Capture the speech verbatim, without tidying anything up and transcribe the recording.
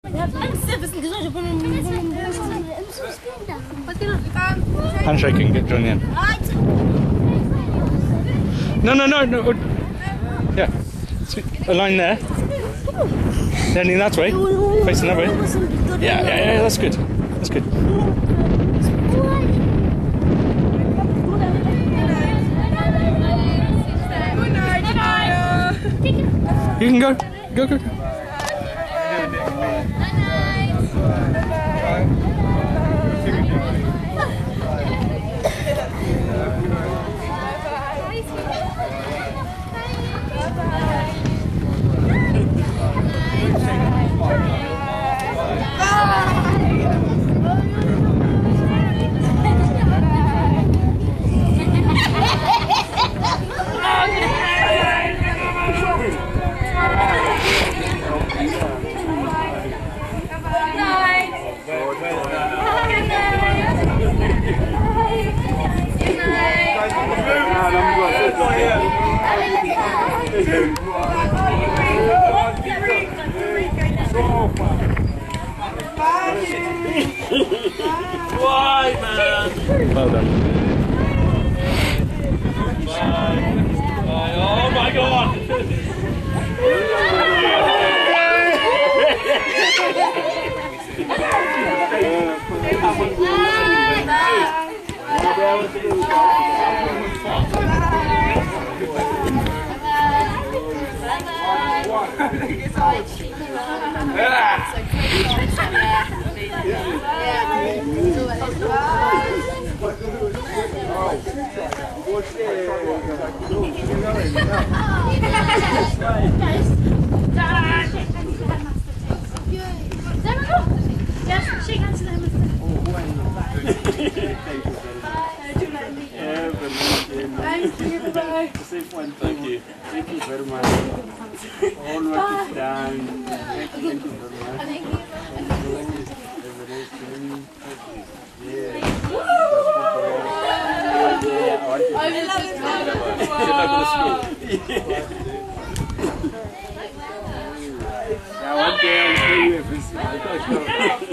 Handshaking, get join in. No, no, no, no. Yeah, a line there. Turning that way, facing that way. Yeah, yeah, yeah. That's good. That's good. You can go. Go, go, go. Why, man? Well done. Bye. Bye. Oh my God! Yes, shake hands to them. Thank you. Bye. Thank you. Thank you very much. All what is done. Thank you very much. Thank you. I love it. Good luck with the school. Yeah, one day I'll see you every single day.